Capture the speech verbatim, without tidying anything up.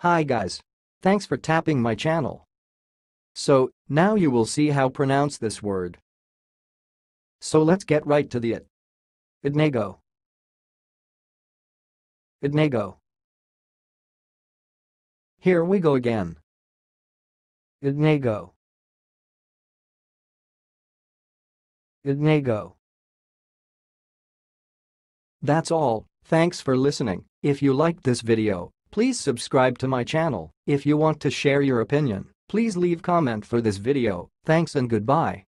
Hi guys. Thanks for tapping my channel. So, now you will see how pronounce this word. So let's get right to the it. Iednego. Iednego. Here we go again. Iednego. Iednego. That's all, thanks for listening. If you liked this video, please subscribe to my channel. If you want to share your opinion, please leave comment for this video. Thanks and goodbye.